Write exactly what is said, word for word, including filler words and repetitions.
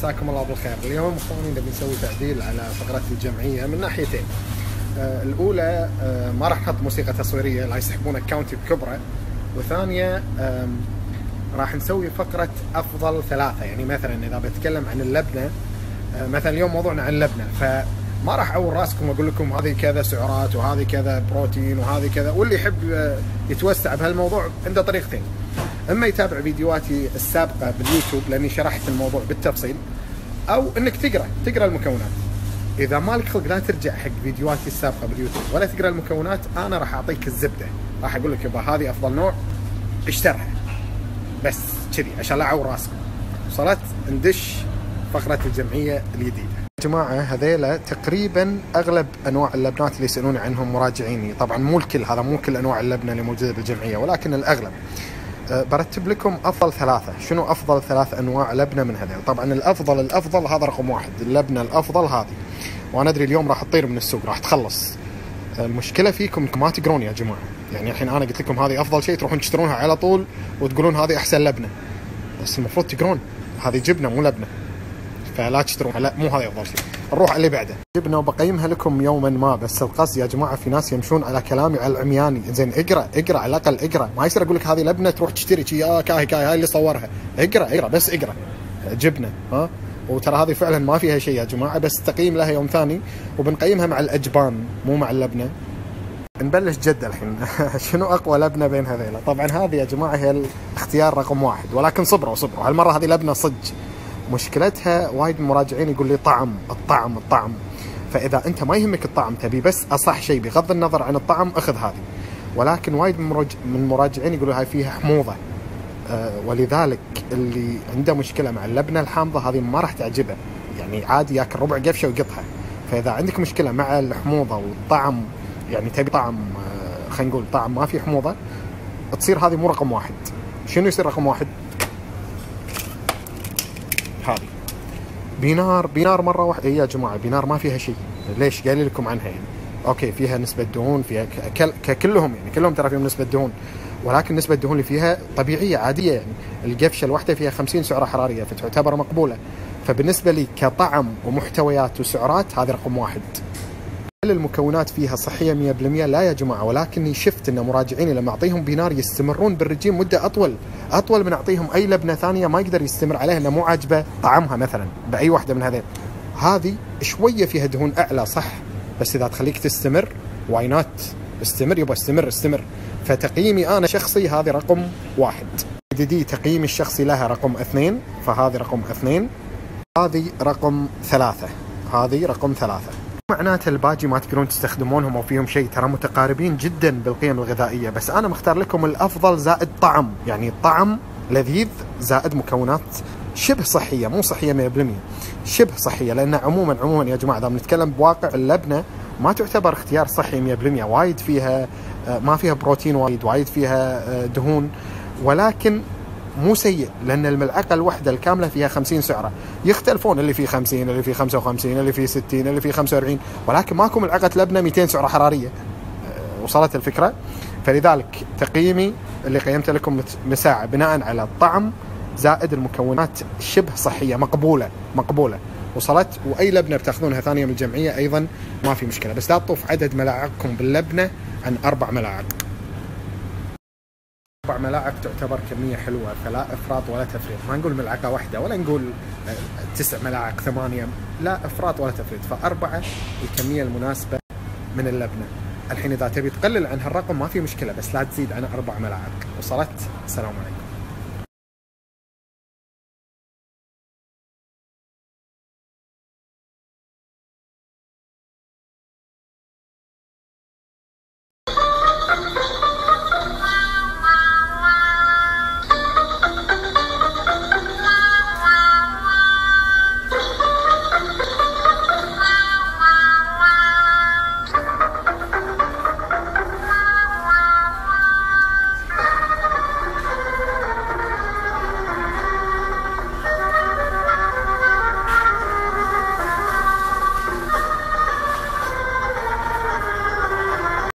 مساكم الله بالخير. اليوم اخواني نبي نسوي تعديل على فقرة الجمعية من ناحيتين. آه الأولى آه ما راح نحط موسيقى تصويرية لا يسحبون اكونتي بكبره، وثانية آه راح نسوي فقرة أفضل ثلاثة. يعني مثلا إذا بتكلم عن اللبنة، آه مثلا اليوم موضوعنا عن اللبنة، فما راح أعور راسكم وأقول لكم هذه كذا سعرات وهذه كذا بروتين وهذه كذا. واللي يحب آه يتوسع بهالموضوع عنده طريقتين: اما يتابع فيديوهاتي السابقه باليوتيوب لاني شرحت الموضوع بالتفصيل، او انك تقرا تقرا المكونات. اذا مالك خلق لا ترجع حق فيديوهاتي السابقه باليوتيوب ولا تقرا المكونات، انا راح اعطيك الزبده، راح اقول لك يبا هذه افضل نوع اشترها، بس كذي عشان لا اعور راسكم. وصلت ندش فقره الجمعيه الجديده. يا جماعه هذيلا تقريبا اغلب انواع اللبنات اللي يسالوني عنهم مراجعيني، طبعا مو الكل، هذا مو كل انواع اللبنه اللي موجوده بالجمعيه ولكن الاغلب. أه برتب لكم افضل ثلاثه. شنو افضل ثلاث انواع لبنه من هذول؟ طبعا الافضل الافضل هذا رقم واحد، اللبنه الافضل هذه، وانا ادري اليوم راح تطير من السوق، راح تخلص. المشكله فيكم انكم ما تقرون يا جماعه. يعني الحين انا قلت لكم هذه افضل شيء تروحون تشترونها على طول وتقولون هذه احسن لبنه، بس المفروض تقرون هذه جبنه مو لبنه، فلا تشترونها، لا مو هذه افضل شيء. نروح على اللي بعده. جبنه وبقيمها لكم يوما ما، بس القصد يا جماعه في ناس يمشون على كلامي على العمياني. زين اقرا اقرا على الاقل اقرا، ما يصير اقول لك هذه لبنه تروح تشتري شي اه كاهي كاهي هاي اللي صورها. اقرا اقرا بس اقرا. جبنه ها، وترى هذه فعلا ما فيها شيء يا جماعه، بس تقييم لها يوم ثاني، وبنقيمها مع الاجبان مو مع اللبنه. نبلش جد الحين. شنو اقوى لبنه بين هذيلا؟ طبعا هذه يا جماعه هي الاختيار رقم واحد، ولكن صبروا صبروا، هالمره هذه لبنه صج. مشكلتها وايد من المراجعين يقول لي طعم الطعم الطعم، فاذا انت ما يهمك الطعم تبي بس اصح شيء بغض النظر عن الطعم اخذ هذه. ولكن وايد من المراجعين يقولوا هاي فيها حموضه، أه ولذلك اللي عنده مشكله مع اللبنه الحامضه هذه ما راح تعجبه. يعني عادي ياكل ربع قفشه ويقطها. فاذا عندك مشكله مع الحموضه والطعم، يعني تبي طعم أه خلينا نقول طعم ما في حموضه، تصير هذه مو رقم واحد. شنو يصير رقم واحد؟ هذه بينار. بينار مره واحده. اي يا جماعه بينار ما فيها شيء. ليش؟ قايل لكم عنها. يعني اوكي فيها نسبه دهون، فيها كلهم يعني كلهم ترى فيهم نسبه دهون، ولكن نسبه الدهون اللي فيها طبيعيه عاديه. يعني القفشه الواحده فيها خمسين سعره حراريه، فتعتبر مقبوله. فبالنسبه لي كطعم ومحتويات وسعرات هذه رقم واحد. هل المكونات فيها صحيه مية بالمية؟ لا يا جماعه، ولكني شفت ان مراجعيني لما اعطيهم بينار يستمرون بالرجيم مده اطول اطول من اعطيهم اي لبنه ثانيه ما يقدر يستمر عليها، انه مو عاجبه طعمها مثلا باي واحده من هذين. هذه شويه فيها دهون اعلى صح، بس اذا تخليك تستمر واي نوت، استمر يبغى استمر استمر. فتقييمي انا شخصي هذه رقم واحد. دي تقييمي الشخصي لها رقم اثنين، فهذه رقم اثنين. هذه رقم ثلاثه. هذه رقم ثلاثه. معناته الباقي ما تقدرون تستخدمونهم او فيهم شيء، ترى متقاربين جدا بالقيم الغذائيه، بس انا مختار لكم الافضل زائد طعم. يعني الطعم لذيذ زائد مكونات شبه صحيه، مو صحيه مية بالمية، شبه صحيه. لان عموما عموما يا جماعه اذا بنتكلم بواقع اللبنه ما تعتبر اختيار صحي مية بالمية، وايد فيها ما فيها بروتين، وايد وايد فيها دهون، ولكن مو سيء لان الملعقه الواحده الكامله فيها خمسين سعره. يختلفون، اللي فيه خمسين، اللي فيه خمسة وخمسين، اللي فيه ستين، اللي فيه خمسة وأربعين، ولكن ماكو ملعقه لبنه مئتين سعره حراريه. وصلت الفكره؟ فلذلك تقييمي اللي قيمته لكم مساعة بناء على الطعم زائد المكونات شبه صحيه مقبوله مقبوله. وصلت؟ واي لبنه بتاخذونها ثانيه من الجمعيه ايضا ما في مشكله، بس لا تطوف عدد ملاعقكم باللبنه عن اربع ملاعق. أربع ملاعق تعتبر كمية حلوة، فلا إفراط ولا تفريط. ما نقول ملعقة واحدة ولا نقول تسع ملاعق ثمانية، لا إفراط ولا تفريط. فأربعة الكمية المناسبة من اللبنة. الحين إذا تبي تقلل عن هالرقم ما في مشكلة، بس لا تزيد عن أربع ملاعق. وصلت؟ السلام عليكم.